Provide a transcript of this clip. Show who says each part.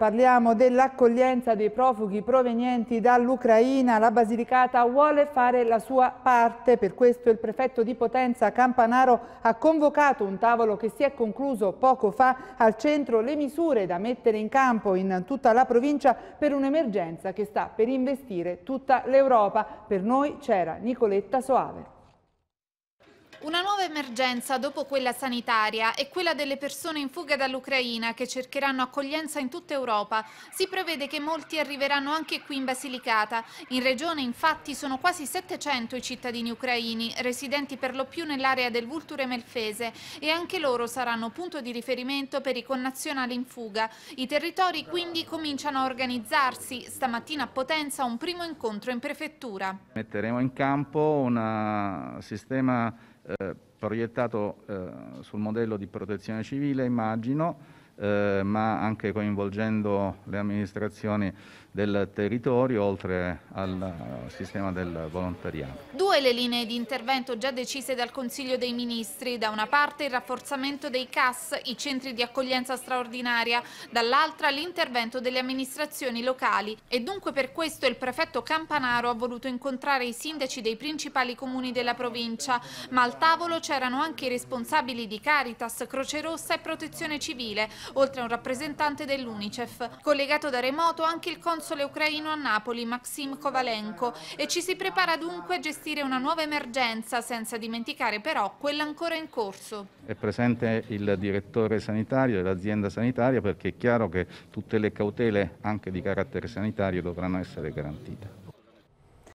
Speaker 1: parliamo dell'accoglienza dei profughi provenienti dall'Ucraina. La Basilicata vuole fare la sua parte, per questo il prefetto di Potenza Campanaro ha convocato un tavolo che si è concluso poco fa. Al centro le misure da mettere in campo in tutta la provincia per un'emergenza che sta per investire tutta l'Europa. Per noi c'era Nicoletta Soave.
Speaker 2: Una nuova emergenza dopo quella sanitaria è quella delle persone in fuga dall'Ucraina che cercheranno accoglienza in tutta Europa. Si prevede che molti arriveranno anche qui in Basilicata. In regione infatti sono quasi 700 i cittadini ucraini, residenti per lo più nell'area del Vulture Melfese, e anche loro saranno punto di riferimento per i connazionali in fuga. I territori quindi cominciano a organizzarsi. Stamattina a Potenza un primo incontro in prefettura.
Speaker 3: Metteremo in campo un sistema proiettato sul modello di protezione civile, immagino, ma anche coinvolgendo le amministrazioni del territorio, oltre al sistema del volontariato.
Speaker 2: Due le linee di intervento già decise dal Consiglio dei Ministri: da una parte il rafforzamento dei CAS, i centri di accoglienza straordinaria, dall'altra l'intervento delle amministrazioni locali. E dunque per questo il prefetto Campanaro ha voluto incontrare i sindaci dei principali comuni della provincia, ma al tavolo c'erano anche i responsabili di Caritas, Croce Rossa e Protezione Civile, oltre a un rappresentante dell'Unicef. Collegato da remoto anche il console ucraino a Napoli, Maxim Kovalenko, e ci si prepara dunque a gestire una nuova emergenza, senza dimenticare però quella ancora in corso.
Speaker 3: È presente il direttore sanitario dell'azienda sanitaria, perché è chiaro che tutte le cautele anche di carattere sanitario dovranno essere garantite.